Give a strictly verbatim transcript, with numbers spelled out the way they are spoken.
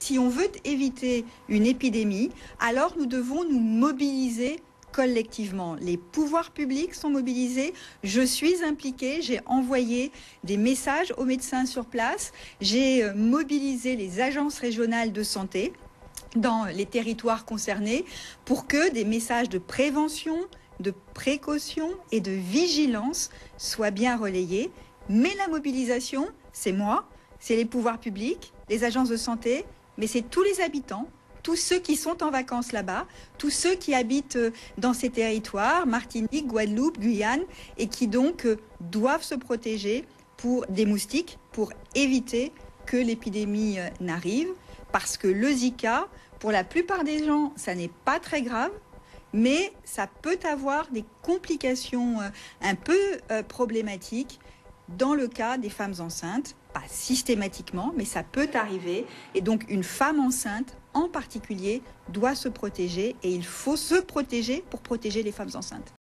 Si on veut éviter une épidémie, alors nous devons nous mobiliser collectivement. Les pouvoirs publics sont mobilisés, je suis impliquée, j'ai envoyé des messages aux médecins sur place, j'ai mobilisé les agences régionales de santé dans les territoires concernés pour que des messages de prévention, de précaution et de vigilance soient bien relayés. Mais la mobilisation, c'est moi, c'est les pouvoirs publics, les agences de santé, mais c'est tous les habitants, tous ceux qui sont en vacances là-bas, tous ceux qui habitent dans ces territoires, Martinique, Guadeloupe, Guyane, et qui donc doivent se protéger pour des moustiques, pour éviter que l'épidémie n'arrive, parce que le Zika, pour la plupart des gens, ça n'est pas très grave, mais ça peut avoir des complications un peu problématiques dans le cas des femmes enceintes, pas systématiquement, mais ça peut arriver. Et donc une femme enceinte en particulier doit se protéger et il faut se protéger pour protéger les femmes enceintes.